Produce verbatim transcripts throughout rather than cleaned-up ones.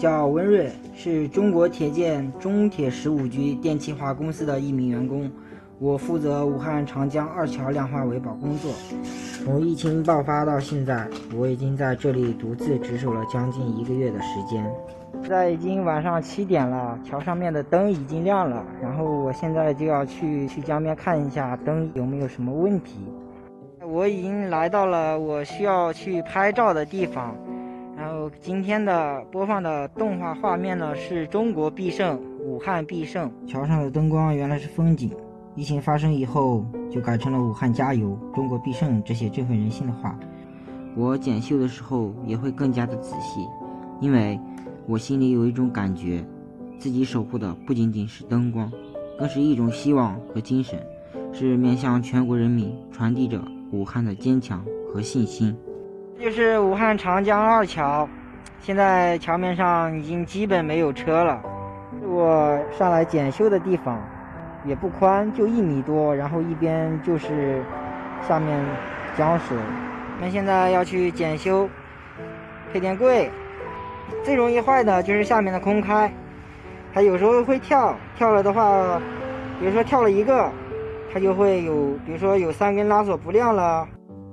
叫温瑞，是中国铁建中铁十五局电气化公司的一名员工。我负责武汉长江二桥亮化维保工作。从疫情爆发到现在，我已经在这里独自值守了将近一个月的时间。现在已经晚上七点了，桥上面的灯已经亮了，然后我现在就要去去江边看一下灯有没有什么问题。我已经来到了我需要去拍照的地方。然后今天的播放的动画画面呢，是中国必胜，武汉必胜。桥上的灯光原来是风景，疫情发生以后就改成了武汉加油，中国必胜这些振奋人心的话。我检修的时候也会更加的仔细，因为我心里有一种感觉，自己守护的不仅仅是灯光，更是一种希望和精神，是面向全国人民传递着武汉的坚强和信心。就是武汉长江二桥，现在桥面上已经基本没有车了。是我上来检修的地方，也不宽，就一米多，然后一边就是下面江水。我们现在要去检修配电柜，最容易坏的就是下面的空开，它有时候会跳，跳了的话，比如说跳了一个，它就会有，比如说有三根拉锁不亮了。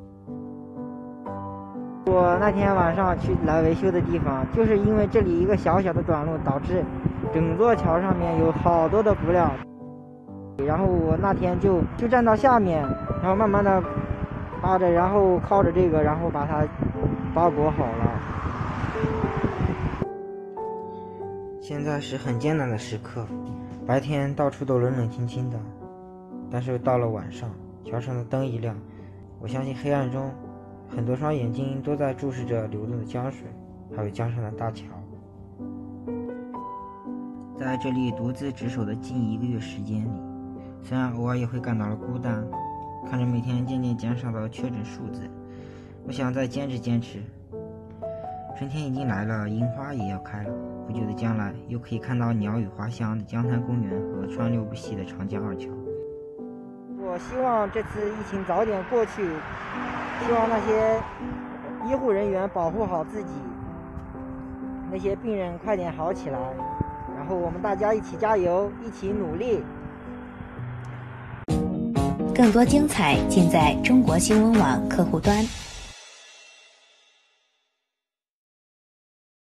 我那天晚上去来维修的地方，就是因为这里一个小小的短路，导致整座桥上面有好多的不料。然后我那天就就站到下面，然后慢慢的扒着，然后靠着这个，然后把它包裹好了。现在是很艰难的时刻，白天到处都冷冷清清的，但是到了晚上，桥上的灯一亮，我相信黑暗中很多双眼睛都在注视着流动的江水，还有江上的大桥。在这里独自值守的近一个月时间里，虽然偶尔也会感到了孤单，看着每天渐渐减少的确诊数字，我想再坚持坚持。春天已经来了，樱花也要开了，不久的将来又可以看到鸟语花香的江滩公园和川流不息的长江二桥。我希望这次疫情早点过去，希望那些医护人员保护好自己，那些病人快点好起来，然后我们大家一起加油，一起努力。 更多精彩尽在中国新闻网客户端。